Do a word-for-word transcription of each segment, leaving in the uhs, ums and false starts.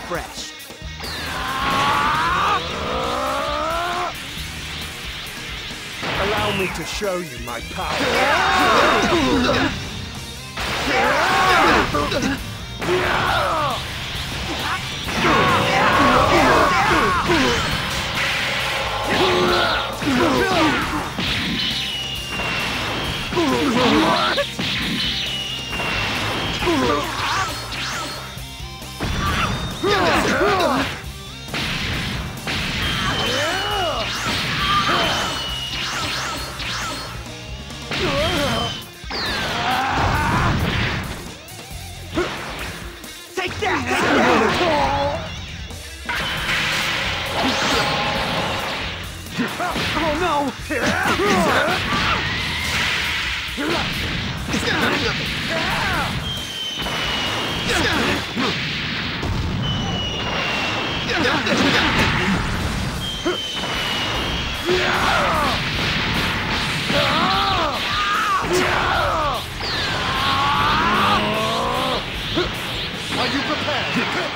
fresh. Allow me to show you my power. Take that! Oh no! Are you prepared?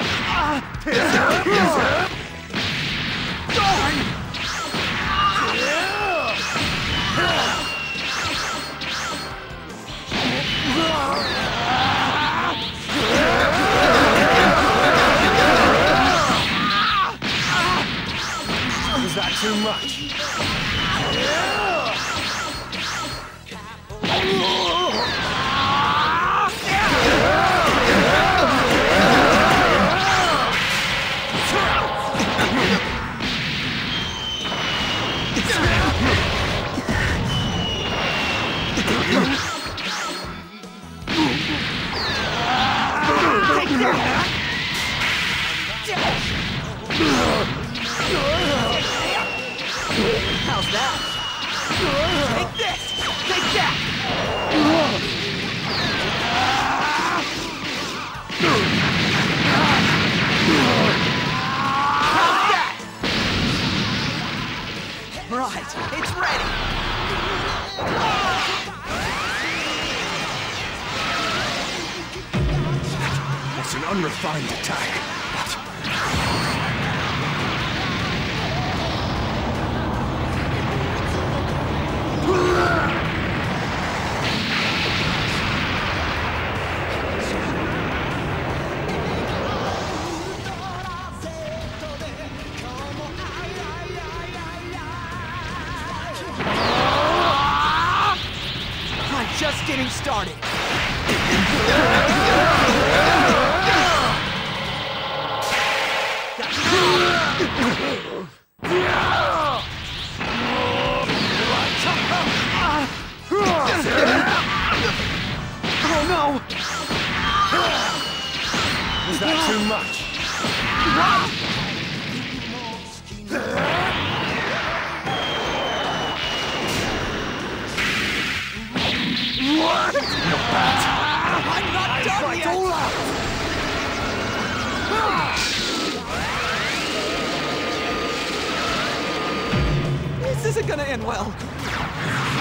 Is that too much? How's that? Take this! Take that! How's that? Right, it's ready! That's an unrefined attack, but... I'm just getting started. Oh no! Is that too much? What? I'm not done yet! All out. This isn't gonna end well.